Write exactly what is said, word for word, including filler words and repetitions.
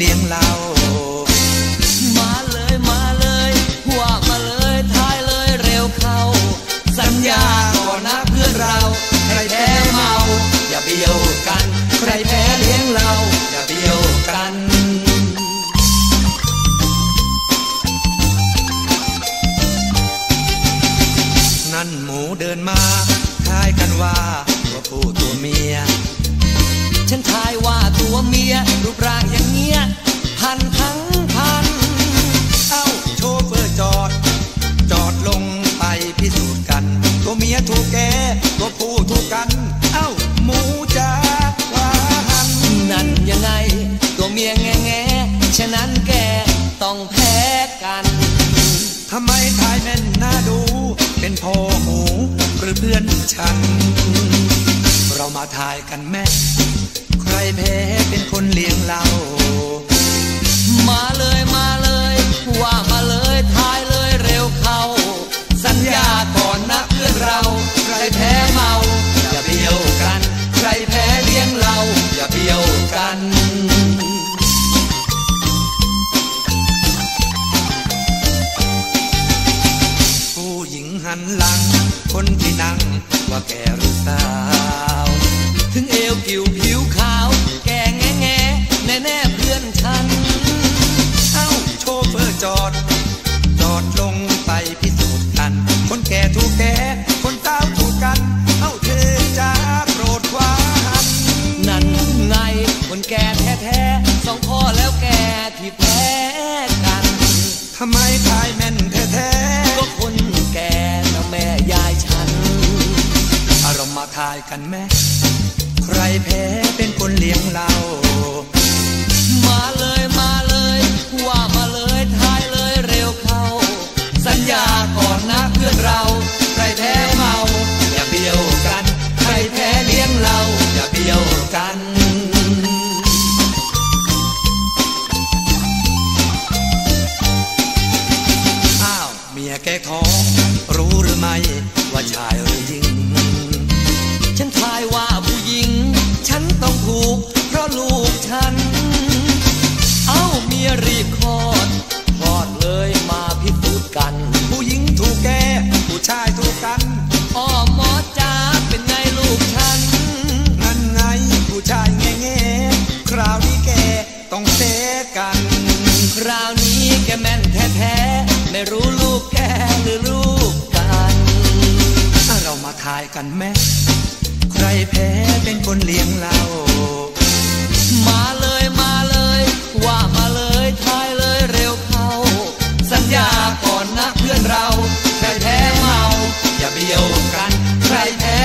ลี้ยงเรามาเลยมาเลยว่ามาเลยทายเลยเร็วเข้าสัญญาก่อนนะเพื่อนเราใครแพ้เมาอย่าเบี้ยวกันใครแพ้เลี้ยงเราอย่าเบี้ยวกันนั่นหมูเดินมาทายกันว่าตัวผู้ตัวเมียฉันทายว่าตัวเมียรูปร่างอย่างเงี้ยพันทั้งพันเอ้าโชเฟอร์จอดจอดลงไปพิสูจน์กันตัวเมียถูกแกตัวผู้ถูกกันเอ้าหมูจะว่าหันนั่นยังไงตัวเมียแง่แง่ฉะนั้นแกต้องแพ้กันทำไมทายแม่นน่าดูเป็นพ่อหมูหรือเพื่อนฉันเรามาทายกันแม่ใครแพ้เป็นคนเลี้ยงเรามาเลยมาเลยว่ามาเลยทายเลยเร็วเข้าสัญญาก่อนนะเพื่อนเราใครแพ้เมาอย่าเบี้ยวกันใครแพ้เลี้ยงเราอย่าเบี้ยวกันผู้หญิงหันหลังคนที่นั่งว่าแก่หรือสาวถึงเอวผิวผิวขาวแก่แง่แง่แน่แน่เพื่อนฉันเอ้าโชเฟอร์จอดจอดลงไปพิสูจน์กันคนแก่ถูกแก่คนสาวถูกกันเอ้าเธอจะโปรดคว้านนั่นไงคนแก่แท้แท้สองพ่อแล้วแก่ที่แพ้กันทำไมทายแม่นแท้แท้ก็คนแก่แล้วแม่ยายฉันเรามาทายกันแม่ใครแพ้เป็นคนเลี้ยงเรามาเลยมาเลยว่ามาเลยทายเลยเร็วเข้าสัญญาก่อนนะเพื่อนเราใครแพ้เมาอย่าเบี้ยวกันใครแพ้เลี้ยงเราอย่าเบี้ยวกันอ้าวเมียแกท้องรู้หรือไม่ว่าชายหรือหญิงฉันทายว่าผู้หญิงฉันต้องถูกเพราะลูกฉันเอ้าเมียรีบคลอดคลอดเลยมาพิสูจน์กันผู้หญิงถูกแกผู้ชายถูกกันอ้อหมอจ้าเป็นไงลูกฉันนั่นไงผู้ชายแง่แง่คราวนี้แกต้องเสกันคราวนี้แกแม่นแท้แท้ไม่รู้ลูกแกหรือลูกกันเรามาทายกันแม่ใครแพ้เป็นคนเลี้ยงเรามาเลยมาเลยว่ามาเลยทายเลยเร็วเข้าสัญญาก่อนนะเพื่อนเราใครแพ้เมาอย่าเบี้ยวกันใครแพ้